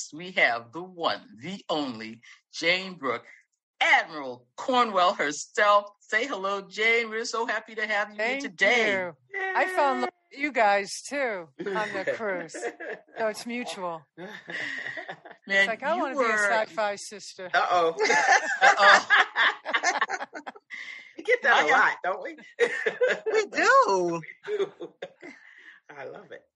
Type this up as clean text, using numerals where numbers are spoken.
guests. We have the one, the only, Jayne Brook, Admiral Cornwell herself. Say hello, Jayne. We're so happy to have you here today. You. I fell in love with you guys, too, on the cruise. So it's mutual. Man, It's like, I want to be a sci-fi sister. Uh-oh. Uh-oh. We get that a lot, don't we? We do. We do. I love it.